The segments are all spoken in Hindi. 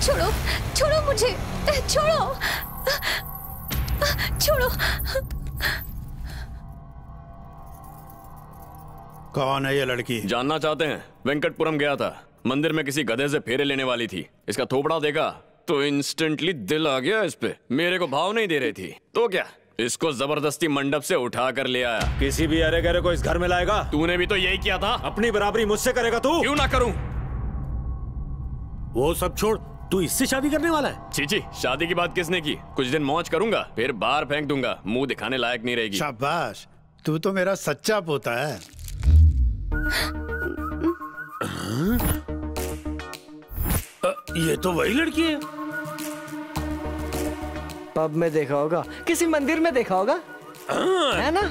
छोड़ो, छोड़ो मुझे, छोड़ो, छोड़ो। कौन है ये लड़की? जानना चाहते हैं? वेंकटपुरम गया था, मंदिर में किसी गधे से फेरे लेने वाली थी। इसका थोपड़ा देखा तो इंस्टेंटली दिल आ गया इस पे। मेरे को भाव नहीं दे रही थी तो क्या, इसको जबरदस्ती मंडप से उठा कर ले आया। किसी भी अरे गरे को इस घर में लाएगा? तूने भी तो यही किया था। अपनी बराबरी मुझसे करेगा तू? क्यों ना करूं? वो सब छोड़, तू इससे शादी करने वाला है? चीची, शादी की बात किसने की? कुछ दिन मौज करूंगा, फिर बाहर फेंक दूंगा। मुंह दिखाने लायक नहीं रहेगी। शाबाश, तू तो मेरा सच्चा पोता है। ये तो वही लड़की है। पब में देखा होगा, किसी मंदिर में देखा होगा, है ना?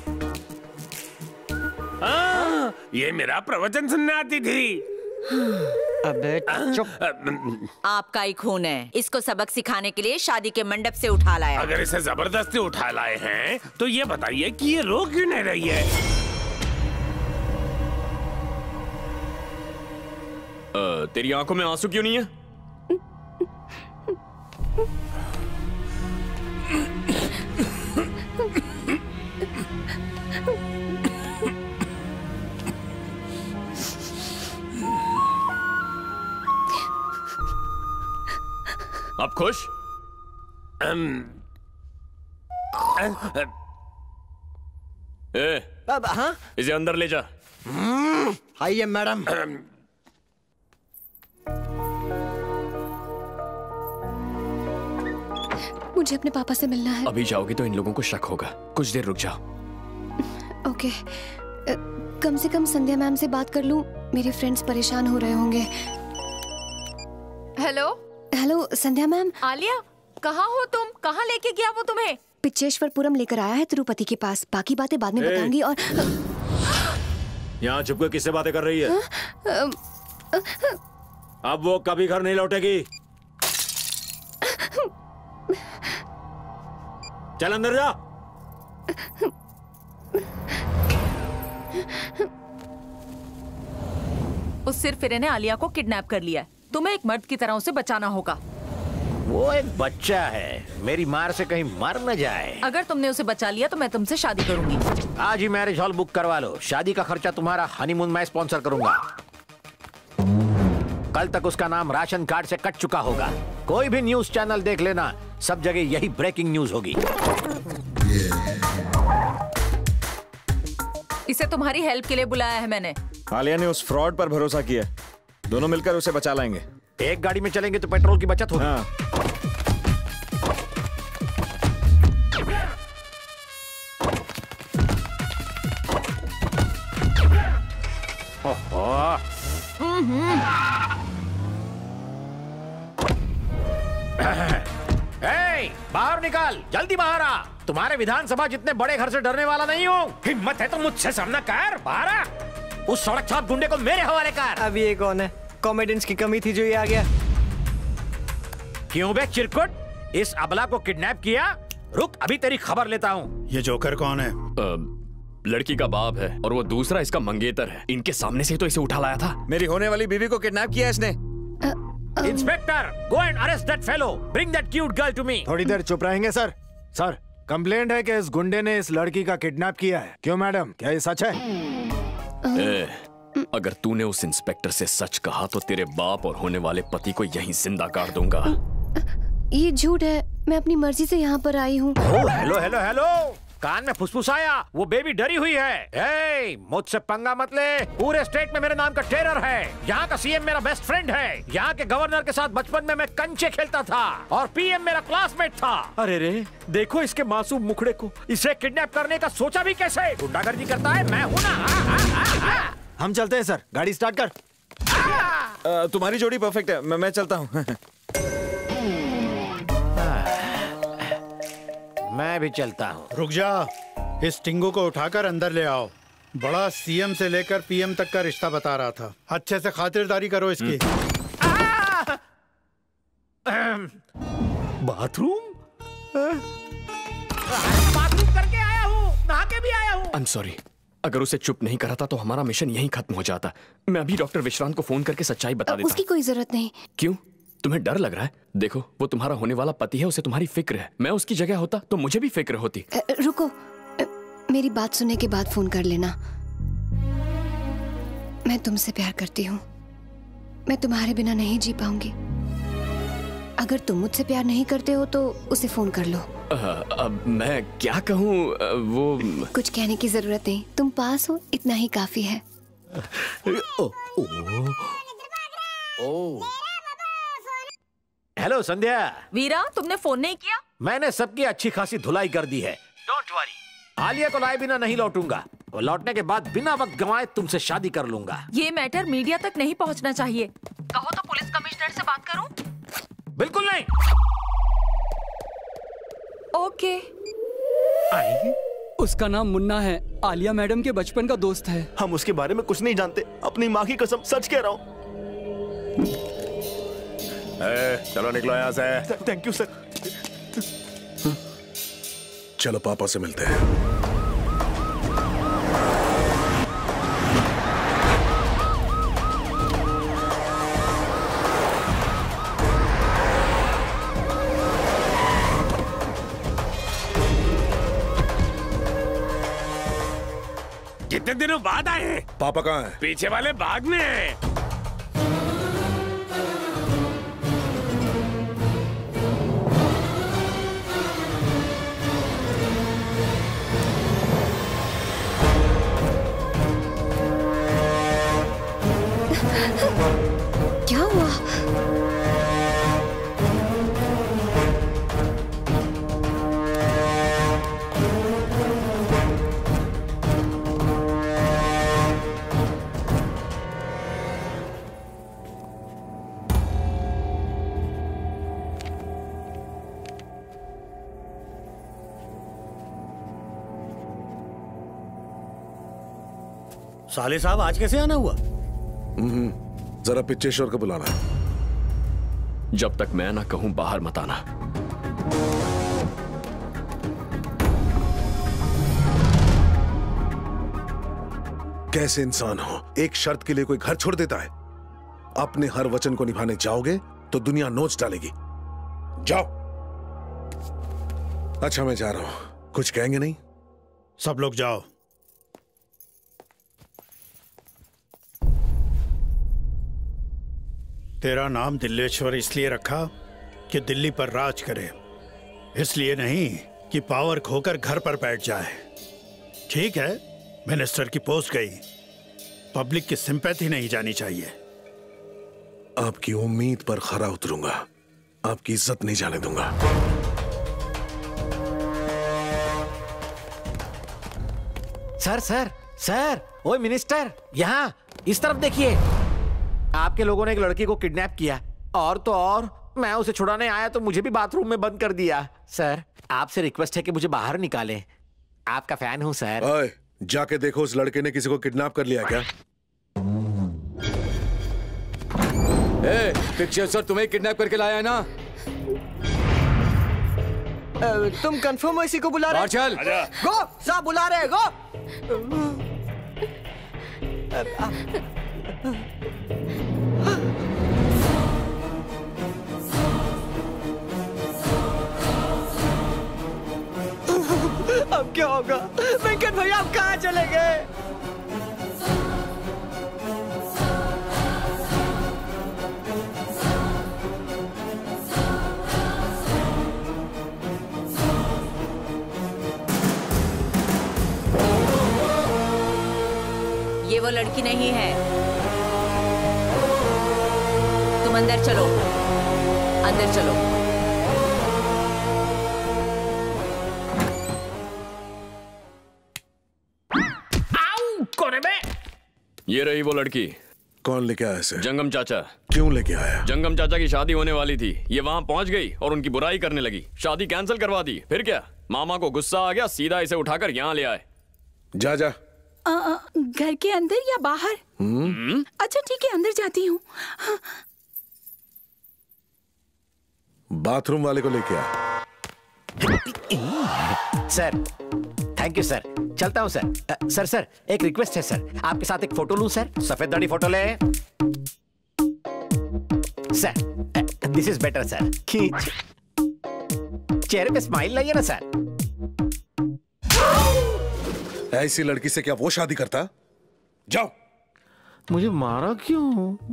ये मेरा प्रवचन सुनने आती थी। अबे चुप। आपका ही खून है। इसको सबक सिखाने के लिए शादी के मंडप से उठा लाया। अगर इसे जबरदस्ती उठा लाए हैं तो ये बताइए कि ये रो क्यों नहीं रही है? तेरी आंखों में आंसू क्यों नहीं है? अब खुश? अब हाँ, इसे अंदर ले जा। आइए मैडम। मुझे अपने पापा से मिलना है। अभी जाओगी तो इन लोगों को शक होगा, कुछ देर रुक जाओ। ओके, कम से कम संध्या मैम से बात कर लूं, मेरे फ्रेंड्स परेशान हो रहे होंगे। Hello hello Sandhya ma'am. Alia, कहाँ हो तुम? कहाँ लेके गया वो तुम्हें? पिच्चेश्वरपुरम लेकर आया है तिरुपति के पास। बाकी बातें बाद में बताऊंगी। और यहाँ छुप के किससे बातें कर रही है? अब वो कभी घर नहीं लौटेगी। चल अंदर जा। उस सिरफिरे ने आलिया को किडनैप कर लिया है। तुम्हें एक मर्द की तरह उसे बचाना होगा। वो एक बच्चा है, मेरी मार से कहीं मर न जाए। अगर तुमने उसे बचा लिया तो मैं तुमसे शादी करूंगी। आज ही मैरिज हॉल बुक करवा लो। शादी का खर्चा तुम्हारा हनीमून मैं स्पॉन्सर करूंगा। कल तक उसका नाम राशन कार्ड से कट चुका होगा। कोई भी न्यूज चैनल देख लेना, सब जगह यही ब्रेकिंग न्यूज होगी। इसे तुम्हारी हेल्प के लिए बुलाया है मैंने। आलिया ने उस फ्रॉड पर भरोसा किया, दोनों मिलकर उसे बचा लाएंगे। एक गाड़ी में चलेंगे तो पेट्रोल की बचत होगी। हाँ। बाहर निकाल, जल्दी बाहर आ। तुम्हारे विधानसभा जितने बड़े घर से डरने वाला नहीं हूँ। हिम्मत है तो मुझसे सामना कर। बाहर आ। उस सड़क छाप गुंडे को मेरे हवाले कर। अब ये कौन है? कॉमेडियंस की कमी थी जो ये आ गया। क्यों बे चिरकुट, इस अबला को किडनैप किया? रुक, अभी तेरी खबर लेता हूँ। ये जोकर कौन है? लड़की का बाप है और वो दूसरा इसका मंगेतर है। इनके सामने से तो इसे उठा लाया था। मेरी होने वाली बीवी को किडनैप किया इसने। Inspector, go and arrest that fellow. Bring that cute girl to me. थोड़ी देर चुप रहेंगे सर? सर, कंप्लेंट है कि इस गुंडे ने इस लड़की का किडनैप किया है। क्यों मैडम, क्या ये सच है? अगर तूने उस इंस्पेक्टर से सच कहा तो तेरे बाप और होने वाले पति को यहीं जिंदा काट दूंगा। ये झूठ है, मैं अपनी मर्जी से यहाँ पर आई हूँ। हेलो हेलो हेलो, कान में फुसफुसाया। वो बेबी डरी हुई है। मुझसे पंगा मत ले। पूरे स्टेट में मेरे नाम का टेरर है। यहाँ का सीएम मेरा बेस्ट फ्रेंड है। यहाँ के गवर्नर के साथ बचपन में मैं कंचे खेलता था और पीएम मेरा क्लासमेट था। अरे रे, देखो इसके मासूम मुखड़े को। इसे किडनैप करने का सोचा भी कैसे? गुंडागर्दी करता है, मैं हूं ना। हम चलते हैं सर, गाड़ी स्टार्ट कर। तुम्हारी जोड़ी परफेक्ट है, मैं चलता हूँ। मैं भी चलता हूँ। रुक जा, इस टिंगू को उठाकर अंदर ले आओ। बड़ा सीएम से लेकर पीएम तक का रिश्ता बता रहा था। अच्छे से खातिरदारी करो इसकी। बाथरूम करके आया हूँ, नहा के भी आया हूँ। आई एम सॉरी, अगर उसे चुप नहीं करा था तो हमारा मिशन यहीं खत्म हो जाता। मैं अभी डॉक्टर विश्रांत को फोन करके सच्चाई बता देता। उसकी कोई जरूरत नहीं। क्यों? तुम्हें डर लग रहा है? देखो, वो तुम्हारा होने वाला पति है, उसे तुम्हारी फिक्र है। मैं उसकी जगह होता तो मुझे भी फिक्र होती। रुको, मेरी बात सुनने के बाद फोन कर लेना। मैं तुमसे प्यार करती हूँ। मैं तुम्हारे बिना नहीं जी पाऊंगी। अगर तुम मुझसे प्यार नहीं करते हो तो उसे फोन कर लो। अब मैं क्या कहूँ? वो कुछ कहने की जरूरत नहीं, तुम पास हो, इतना ही काफी है। हेलो संध्या। वीरा, तुमने फोन नहीं किया? मैंने सबकी अच्छी खासी धुलाई कर दी है। डोंट वरी, आलिया को लाए बिना नहीं लौटूंगा। और लौटने के बाद बिना वक्त गंवाए तुमसे शादी कर लूंगा। ये मैटर मीडिया तक नहीं पहुंचना चाहिए। कहो तो पुलिस कमिश्नर से बात करूं? बिल्कुल नहीं। ओके। उसका नाम मुन्ना है, आलिया मैडम के बचपन का दोस्त है। हम उसके बारे में कुछ नहीं जानते, अपनी माँ की कसम सच कह रहा हूँ। चलो निकलो यहाँ से। Thank you sir. चलो पापा से मिलते हैं। कितने दिनों बाद आए हैं? पापा कहाँ हैं? पीछे वाले बाग में हैं। क्या हुआ? साले साहब, आज कैसे आना हुआ? जरा पिच्चेश्वर को बुलाना। जब तक मैं ना कहूं बाहर मत आना। कैसे इंसान हो, एक शर्त के लिए कोई घर छोड़ देता है? अपने हर वचन को निभाने जाओगे तो दुनिया नोच डालेगी। जाओ। अच्छा मैं जा रहा हूं, कुछ कहेंगे नहीं? सब लोग जाओ। तेरा नाम दिल्लेश्वर इसलिए रखा कि दिल्ली पर राज करे, इसलिए नहीं कि पावर खोकर घर पर बैठ जाए। ठीक है, मिनिस्टर की पोस्ट गई, पब्लिक की सिंपैथी नहीं जानी चाहिए। आपकी उम्मीद पर खरा उतरूंगा, आपकी इज्जत नहीं जाने दूंगा। सर सर सर, ओए मिनिस्टर, यहाँ इस तरफ देखिए। आपके लोगों ने एक लड़की को किडनैप किया, और तो और मैं उसे छुड़ाने आया तो मुझे भी बाथरूम में बंद कर दिया। सर, आपसे रिक्वेस्ट है कि मुझे बाहर निकालें। आपका फैन हूं सर। ओए, जाके देखो उस लड़के ने किसी को किडनैप कर लिया क्या? पिक्चर तुम्हें किडनैप करके लाया है ना? तुम कंफर्म हो इसी को बुला रहे? बाहर चल। गो, साहब बुला रहे हैं, गो। अब क्या होगा? वेंकट भैया अब कहाँ चले गए? ये वो लड़की नहीं है। तुम अंदर चलो, अंदर चलो। ये रही वो लड़की। कौन लेके आया इसे? जंगम चाचा। क्यों लेके आया? जंगम चाचा की शादी होने वाली थी, ये वहां पहुंच गई और उनकी बुराई करने लगी। शादी कैंसिल करवा दी। फिर क्या, मामा को गुस्सा आ गया, सीधा इसे उठाकर यहाँ ले आए। जा जा। घर के अंदर या बाहर? अच्छा ठीक है, अंदर जाती हूँ। बाथरूम वाले को लेके आ। सर थैंक यू सर, चलता हूँ सर। सर सर एक रिक्वेस्ट है सर, आपके साथ एक फोटो लूं सर? सफेद दाढ़ी फोटो ले sir, this is better sir. खींच, चेहरे पे स्माइल लाइए ना सर। ऐसी लड़की से क्या वो शादी करता? जाओ। मुझे मारा क्यों?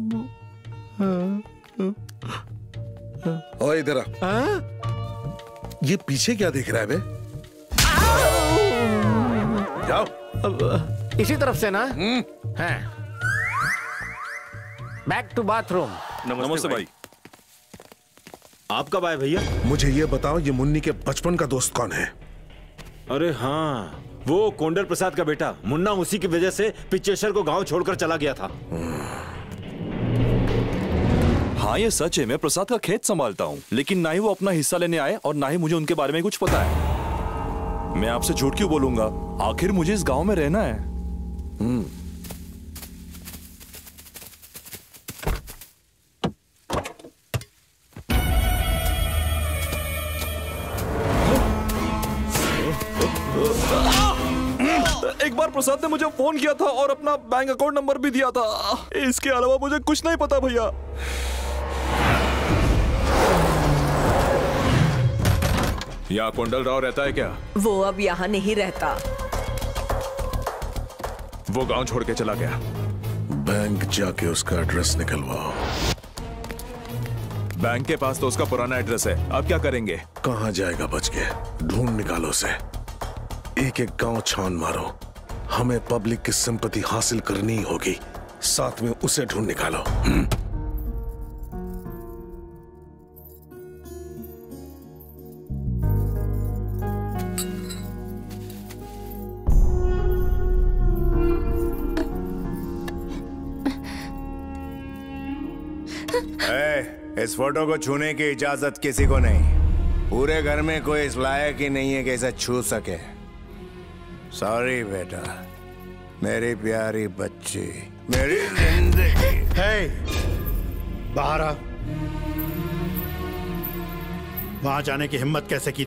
ओए इधर आ। ये पीछे क्या देख रहा है बे? जाओ। इसी तरफ से ना? Back to bathroom. नमस्ते भाई। आप कब आए भैया? मुझे ये बताओ, ये मुन्नी के बचपन का दोस्त कौन है? अरे हाँ, वो कोंडल प्रसाद का बेटा मुन्ना। उसी की वजह से पिचेश्वर को गांव छोड़कर चला गया था। हाँ ये सच है, मैं प्रसाद का खेत संभालता हूँ, लेकिन ना ही वो अपना हिस्सा लेने आए और ना ही मुझे उनके बारे में कुछ पता है। मैं आपसे झूठ क्यों बोलूंगा? आखिर मुझे इस गांव में रहना है। एक बार प्रसाद ने मुझे फोन किया था और अपना बैंक अकाउंट नंबर भी दिया था। इसके अलावा मुझे कुछ नहीं पता भैया। यहाँ कुंडल राव रहता है क्या? वो अब यहाँ नहीं रहता। वो गांव छोड़ के चला गया। बैंक जाके उसका एड्रेस निकलवाओ। बैंक के पास तो उसका पुराना एड्रेस है, अब क्या करेंगे? कहाँ जाएगा बच के? ढूंढ निकालो उसे। एक एक गांव छान मारो। हमें पब्लिक की सिंपैथी हासिल करनी होगी, साथ में उसे ढूंढ निकालो। इस फोटो को छूने की इजाजत किसी को नहीं। पूरे घर में कोई इस लायक ही नहीं है कि इसे छू सके। सॉरी बेटा, मेरी प्यारी बच्ची, मेरी जिंदगी। बाहर आ। वहां जाने की हिम्मत कैसे की